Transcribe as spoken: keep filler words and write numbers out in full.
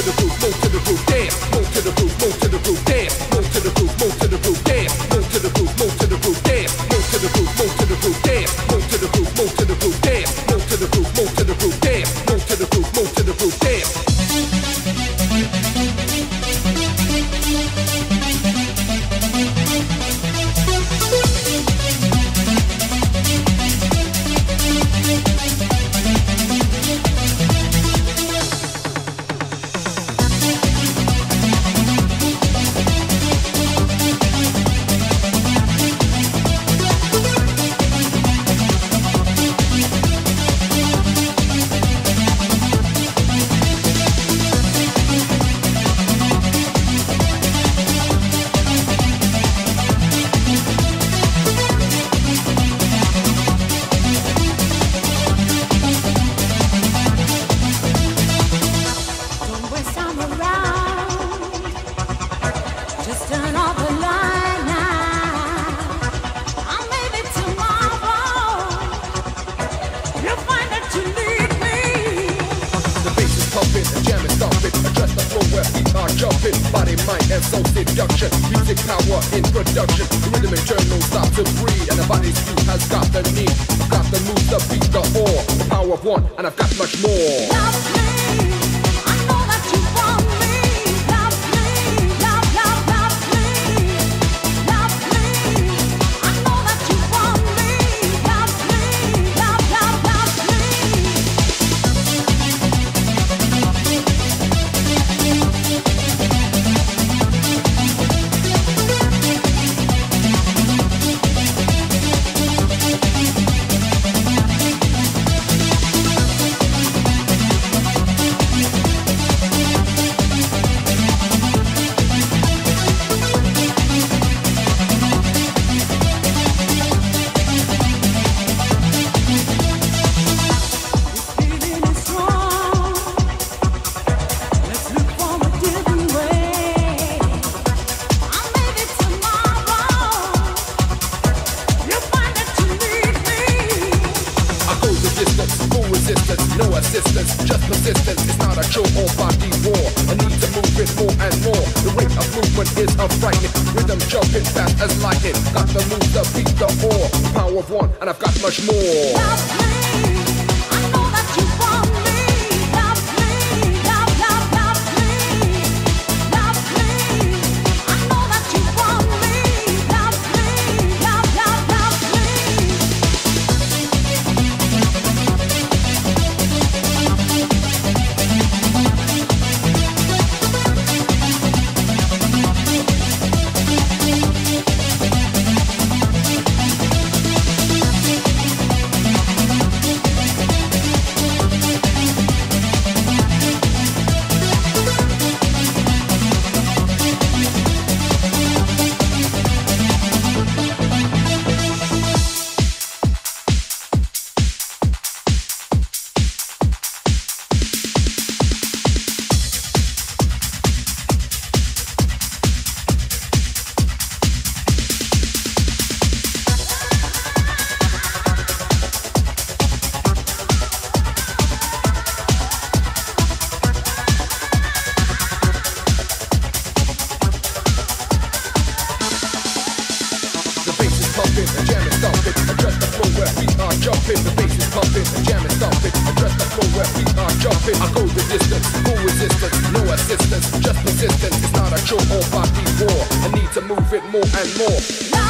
to the groove, move to the groove, dance, move to the groove, move to the groove, dance, move to the groove, move to the groove, dance, move to the groove, move to the groove, dance, move to the groove, move to the groove, dance, move to the groove, move to the groove, dance, move to the groove, move to the groove, dance, move to the groove, move to the groove, dance. Body, mind, and soul seduction. Music power in production. The rhythm internal start to breathe, and the body's view has got the need. I've got the move, the beat, the awe, the power of one, and I've got much more. Love me, I know that you want me. Love me, love, love, love me. Love me, I know that you want me. Love me, love, love, love me. No assistance, just persistence. It's not a show or body war. I need to move it more and more. The rate of movement is a frightening. Rhythm jumping fast as lightning. Got the move, the beat, the awe. The power of one, and I've got much more. Love me, I know that you want me. Love me, love, love, love me. Love me, I know that you want me. Love me, love, love, love me. pumping, the jam is thumping. Address the floor where we are jumping. The bass is pumping, the jam is thumping. Address the floor where we are jumping. I go the distance, full resistance, no assistance, just persistence. It's not a show or body war. I need to move it more and more.